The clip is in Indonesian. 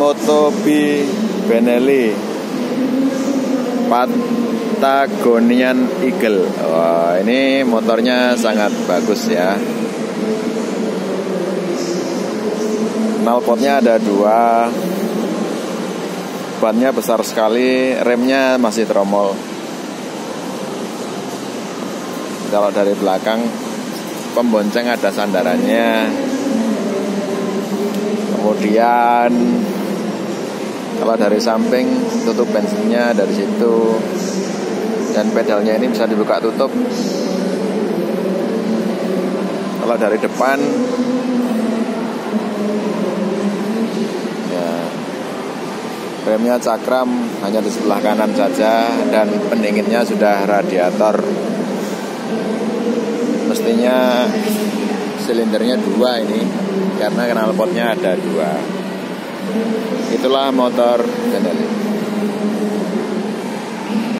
Moto B Benelli Patagonian Eagle. Wah, ini motornya sangat bagus ya. Knalpotnya ada 2, bannya besar sekali, remnya masih tromol. Kalau dari belakang pembonceng ada sandarannya. Kemudian kalau dari samping tutup bensinnya dari situ, dan pedalnya ini bisa dibuka tutup. Kalau dari depan ya, remnya cakram hanya di sebelah kanan saja, dan pendinginnya sudah radiator. Mestinya silindernya 2 ini, karena knalpotnya ada 2. Itulah motor Benelli.